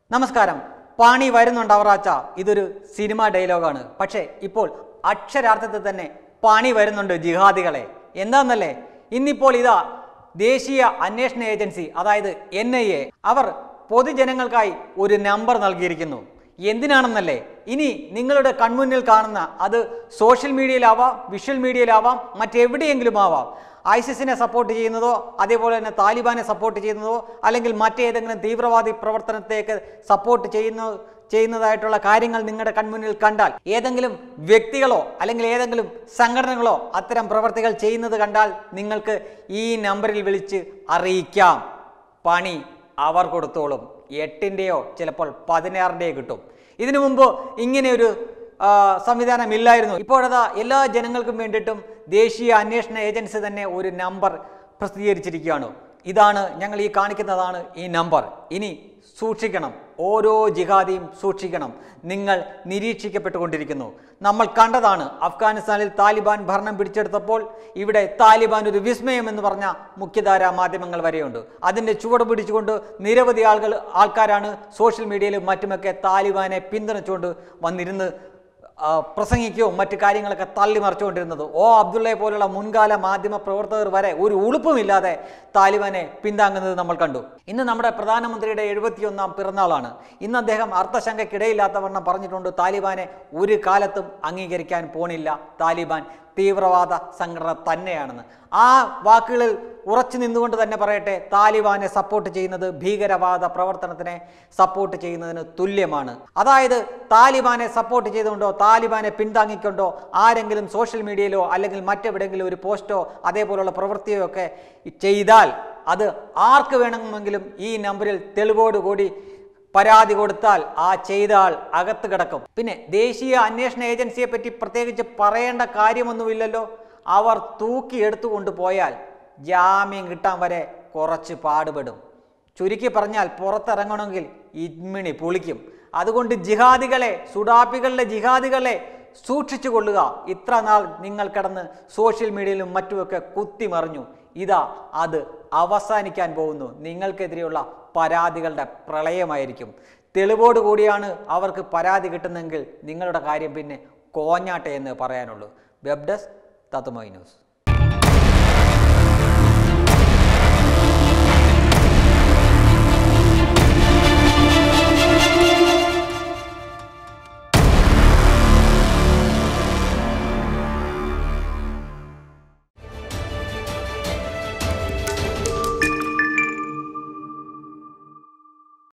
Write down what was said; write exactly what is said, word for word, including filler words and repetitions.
നമസ്കാരം. പാണി വരുന്നുണ്ട് അവറാച്ച ഇതൊരു സിനിമ ഡയലോഗാണ്. പക്ഷേ ഇപ്പോൾ അക്ഷരാർത്ഥത്തിൽ തന്നെ പാണി വരുന്നുണ്ട് ജിഹാദികളെ. എന്താണെന്നല്ലേ, ഇന്നിപ്പോൾ ഇതാ ദേശീയ അന്വേഷണ ഏജൻസി അതായത് എൻ ഐ എ അവർ പൊതുജനങ്ങൾക്കായി ഒരു നമ്പർ നൽകിയിരിക്കുന്നു. എന്തിനാണെന്നല്ലേ, ഇനി നിങ്ങളുടെ കൺമുന്നിൽ കാണുന്ന അത് സോഷ്യൽ മീഡിയയിലാവാം, വിഷ്വൽ മീഡിയയിലാവാം, മറ്റെവിടെയെങ്കിലും ആവാം, ഐസിസിനെ സപ്പോർട്ട് ചെയ്യുന്നതോ അതേപോലെ തന്നെ താലിബാനെ സപ്പോർട്ട് ചെയ്യുന്നതോ അല്ലെങ്കിൽ മറ്റേതെങ്കിലും തീവ്രവാദി പ്രവർത്തനത്തേക്ക് സപ്പോർട്ട് ചെയ്യുന്ന ചെയ്യുന്നതായിട്ടുള്ള കാര്യങ്ങൾ നിങ്ങളുടെ കൺമുന്നിൽ കണ്ടാൽ, ഏതെങ്കിലും വ്യക്തികളോ അല്ലെങ്കിൽ ഏതെങ്കിലും സംഘടനകളോ അത്തരം പ്രവർത്തികൾ ചെയ്യുന്നത് കണ്ടാൽ നിങ്ങൾക്ക് ഈ നമ്പറിൽ വിളിച്ച് അറിയിക്കാം. പണി അവർ കൊടുത്തോളും. എട്ടിൻ്റെയോ ചിലപ്പോൾ പതിനാറിൻ്റെയോ കിട്ടും. ഇതിനു മുമ്പ് ഇങ്ങനെയൊരു സംവിധാനം ഇല്ലായിരുന്നു. ഇപ്പോഴതാ എല്ലാ ജനങ്ങൾക്കും വേണ്ടിയിട്ടും ദേശീയ അന്വേഷണ ഏജൻസി തന്നെ ഒരു നമ്പർ പ്രസിദ്ധീകരിച്ചിരിക്കുകയാണ്. ഇതാണ് ഞങ്ങൾ ഈ കാണിക്കുന്നതാണ് ഈ നമ്പർ. ഇനി സൂക്ഷിക്കണം, ഓരോ ജിഹാദിയും സൂക്ഷിക്കണം. നിങ്ങൾ നിരീക്ഷിക്കപ്പെട്ടുകൊണ്ടിരിക്കുന്നു. നമ്മൾ കണ്ടതാണ് അഫ്ഗാനിസ്ഥാനിൽ താലിബാൻ ഭരണം പിടിച്ചെടുത്തപ്പോൾ ഇവിടെ താലിബാൻ ഒരു വിസ്മയം എന്ന് പറഞ്ഞ മുഖ്യധാരാ മാധ്യമങ്ങൾ വരെയുണ്ട്. അതിൻ്റെ ചുവട് പിടിച്ചുകൊണ്ട് നിരവധി ആളുകൾ ആൾക്കാരാണ് സോഷ്യൽ മീഡിയയിലും മറ്റുമൊക്കെ താലിബാനെ പിന്തുണച്ചുകൊണ്ട് വന്നിരുന്ന് പ്രസംഗിക്കുകയോ മറ്റു കാര്യങ്ങളൊക്കെ തള്ളിമറിച്ചുകൊണ്ടിരുന്നത്. ഓ അബ്ദുള്ളയെ പോലുള്ള മുൻകാല മാധ്യമ പ്രവർത്തകർ വരെ ഒരു ഉളുപ്പുമില്ലാതെ താലിബാനെ പിന്താങ്ങുന്നത് നമ്മൾ കണ്ടു. ഇന്ന് നമ്മുടെ പ്രധാനമന്ത്രിയുടെ എഴുപത്തിയൊന്നാം പിറന്നാളാണ്. ഇന്ന് അദ്ദേഹം അർത്ഥശങ്കയ്ക്കിടയില്ലാത്തവണ്ണം പറഞ്ഞിട്ടുണ്ട്, താലിബാനെ ഒരു കാലത്തും അംഗീകരിക്കാൻ പോണില്ല, താലിബാൻ തീവ്രവാദ സംഘടന തന്നെയാണെന്ന്. ആ വാക്കുകളിൽ ഉറച്ചു നിന്നുകൊണ്ട് തന്നെ പറയട്ടെ, താലിബാനെ സപ്പോർട്ട് ചെയ്യുന്നത് ഭീകരവാദ പ്രവർത്തനത്തിനെ സപ്പോർട്ട് ചെയ്യുന്നതിന് തുല്യമാണ്. അതായത് താലിബാനെ സപ്പോർട്ട് ചെയ്തുകൊണ്ടോ താലിബാനെ പിന്താങ്ങിക്കൊണ്ടോ ആരെങ്കിലും സോഷ്യൽ മീഡിയയിലോ അല്ലെങ്കിൽ മറ്റെവിടെയെങ്കിലും ഒരു പോസ്റ്റോ അതേപോലുള്ള പ്രവൃത്തിയോ ഒക്കെ ചെയ്താൽ അത് ആർക്ക് വേണമെങ്കിലും ഈ നമ്പറിൽ തെളിവോടുകൂടി പരാതി കൊടുത്താൽ ആ ചെയ്ത ആൾ അകത്ത് കിടക്കും. പിന്നെ ദേശീയ അന്വേഷണ ഏജൻസിയെ പറ്റി പ്രത്യേകിച്ച് പറയേണ്ട കാര്യമൊന്നുമില്ലല്ലോ. അവർ തൂക്കിയെടുത്തു കൊണ്ടുപോയാൽ ജാമ്യം കിട്ടാൻ വരെ കുറച്ച് പാടുപെടും. ചുരുക്കി പറഞ്ഞാൽ പുറത്തിറങ്ങണമെങ്കിൽ ഇമ്മിണി പൊളിക്കും. അതുകൊണ്ട് ജിഹാദികളെ, സുഡാപ്പികളുടെ ജിഹാദികളെ സൂക്ഷിച്ചു കൊള്ളുക. ഇത്ര നാൾ നിങ്ങൾ കിടന്ന് സോഷ്യൽ മീഡിയയിലും മറ്റുമൊക്കെ കുത്തിമറിഞ്ഞു. ഇതാ അത് അവസാനിക്കാൻ പോകുന്നു. നിങ്ങൾക്കെതിരെയുള്ള പരാതികളുടെ പ്രളയമായിരിക്കും. തെളിവോട് കൂടിയാണ് അവർക്ക് പരാതി കിട്ടുന്നതെങ്കിൽ നിങ്ങളുടെ കാര്യം പിന്നെ കോഞ്ഞാട്ടെ എന്ന് പറയാനുള്ളൂ. Web desk Tatwamayi news.